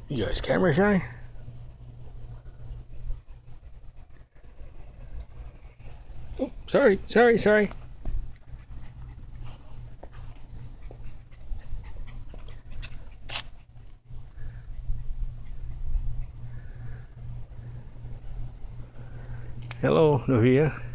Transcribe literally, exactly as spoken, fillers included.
You guys camera shy? Oh, sorry, sorry, sorry. Hello, Novia.